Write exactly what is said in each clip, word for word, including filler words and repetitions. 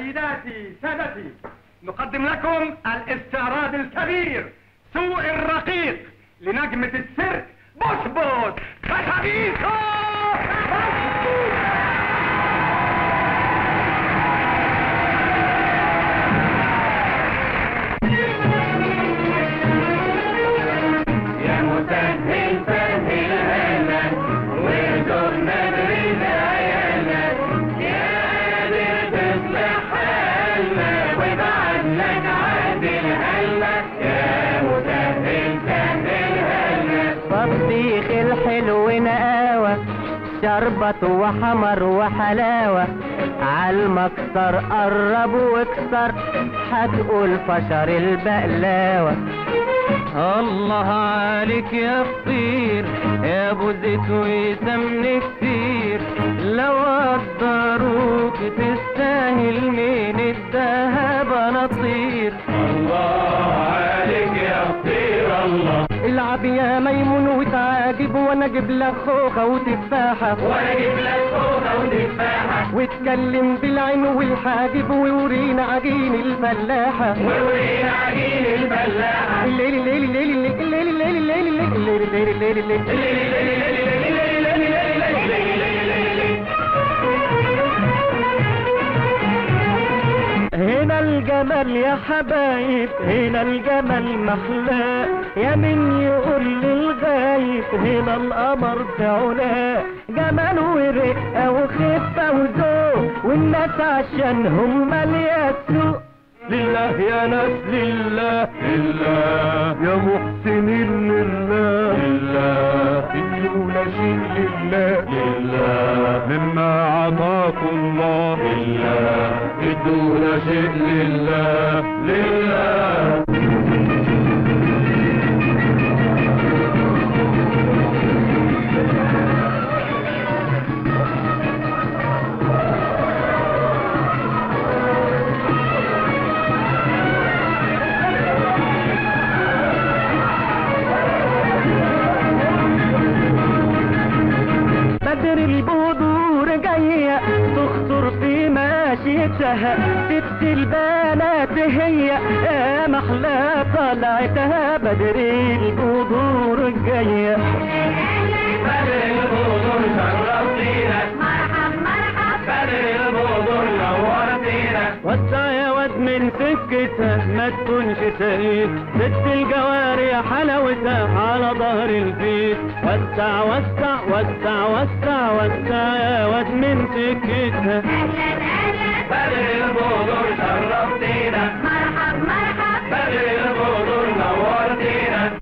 سيداتي سادتي، نقدم لكم الاستعراض الكبير سوق الرقيق لنجمة السيرك بوسبوس خشبيسو. يا مسهل سهل هلا وارزقنا برزايانا، يا قادر تصلح حالنا وابعت لك عادل هلا، يا مسهل سهل هلا. صبيخ الحلو نقاوة شربت وحمر وحلاوة، عالمكسر قرب واكسر هتقول فشر البقلاوة. الله عليك يا فطير يا ابو زيت وسمن كتير، لو قدروك تستاهل من الدهب انا اطير. الله عليك يا فطير الله. العب يا ميمون وتعاجب وانا اجيب لك خوخه وتفاحه، وانا اجيب لك خوخه وتفاحه، واتكلم بالعين والحاجب وورينا عجين الفلاحه، وورينا عجين الفلاحه. الليل الليل الليل الليل الليل الليل الليل الليل الليل الليل هنا الجمال يا حبايب، هنا الجمال محلاه، يا من يقول للغايب هنا القمر في علاه. جمال ورقه وخفه وذوق والناس عشانهم ماليه السوق. لله يا ناس لله لله يا محسنين لله لله ادونا شيء لله لله مما عطاكم الله لله ادونا شيء لله لله. بدر البذور جاية تخطر في ماشيتها، ست البنات هي يا محلى طلعتها. بدر البذور جاية بدر البذور شرفتينا، مرحب مرحب بدر البذور نورتينا. وسع يا واد من سكتها ما تكونش سقيت، ست الجواري يا حلاوتها على ظهر البيت. وسع وسع وسع وسع وسع يا واد من سكتها. اهلا اهلا بدر البذور شرفتينا، مرحب مرحب بدر البذور نورتينا.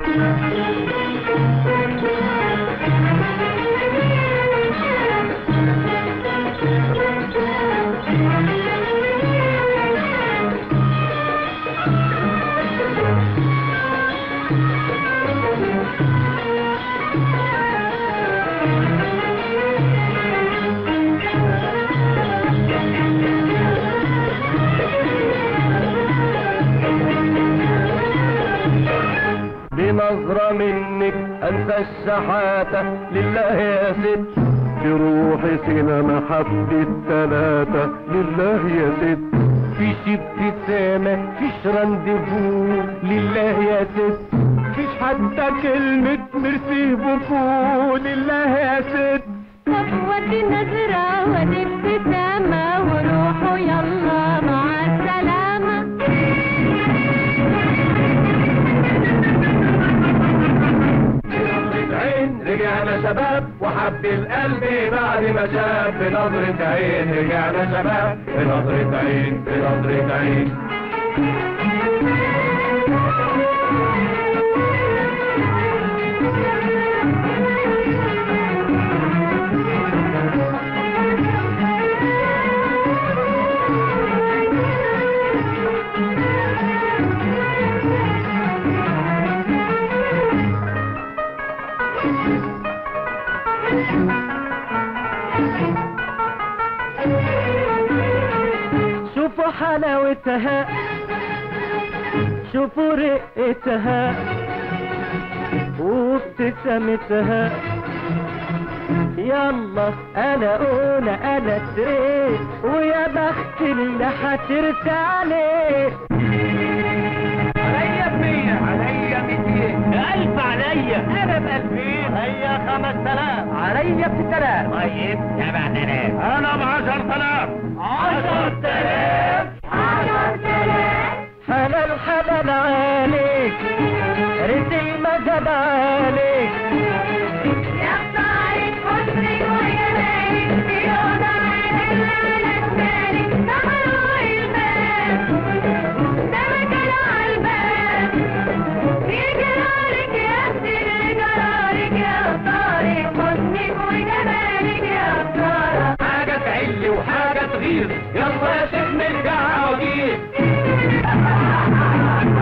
بنظرة منك انسى الشحاتة لله يا ست، في روحي سينما حبة تلاتة لله يا ست، فيش ابتسامة فيش رانديفو لله يا ست، فيش حتى كلمة ميرسي بوكو لله يا ست. صفوة نظرة ودي ابتسامة وروحوا يلا مع السلامة. بنظرة عين رجعنا شباب وحب القلب بعد ما شاف، بنظرة عين رجعنا شباب، بنظرة عين بنظرة عين. شوفوا حلاوتها شوفوا رقتها وابتسامتها، يلا انا اولى انا تريت ويا بخت اللي هترسى عليه. عليا بمية، عليا ميتين، ألف عليا، أنا بألفين، عليا خمس تلاف، عليا بستلاف، طيب سبع تلاف، أنا بعشر تلاف، عشر تلاف، عشر تلاف. حلال حلال عليك، ريت المذهب عليك. يا خسارة حسنك وجمالك، بيوضع إلا على جمالك، نهروا الباب، ده مكان عالباب، يجرالك يا أختي جرالك، يا خسارة حسنك وجمالك، يا خسارة. حاجة تعلي وحاجة تغير، يلا يا شيخ نرجع عواجيز.